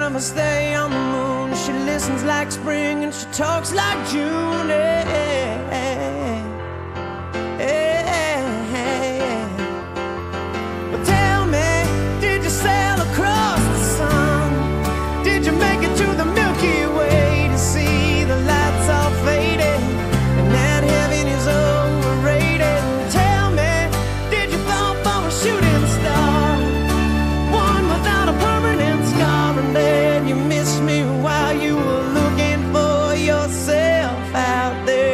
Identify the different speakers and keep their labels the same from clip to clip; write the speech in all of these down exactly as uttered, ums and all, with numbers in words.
Speaker 1: never stay on the moon. She listens like spring and she talks like June. Hey, hey, hey, hey. But tell me, did you sail across the sun? Did you make it to the Milky Way to see the lights all fading and that heaven is overrated? Tell me, did you fall for a shooting star, one without a permanent scar, and then you missed me while you were looking for yourself out there?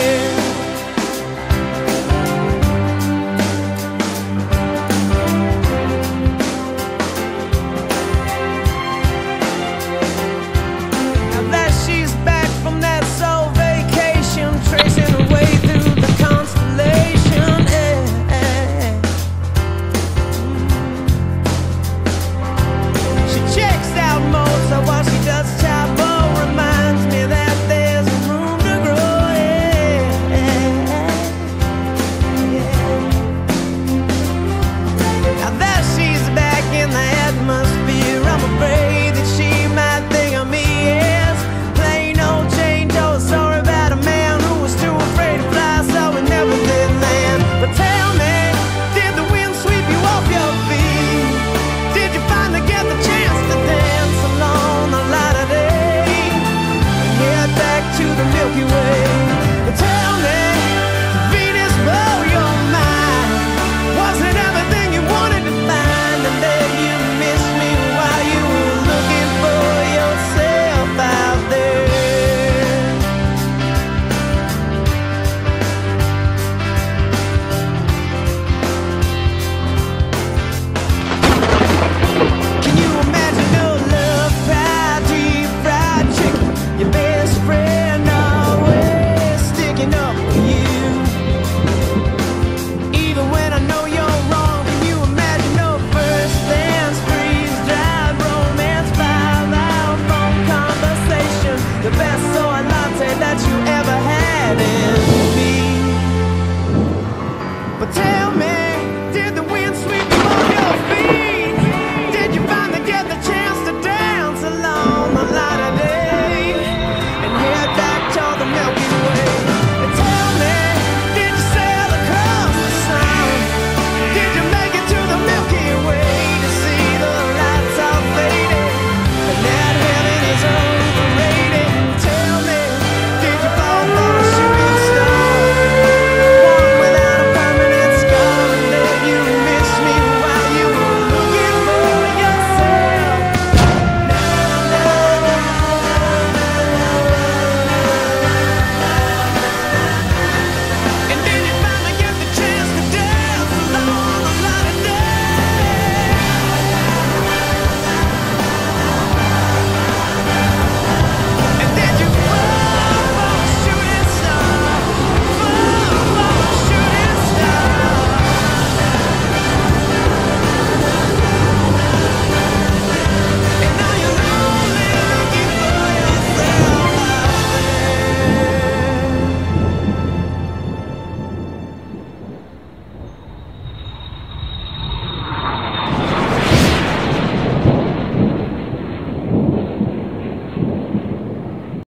Speaker 1: The best soy latte that you ever had in me. But tell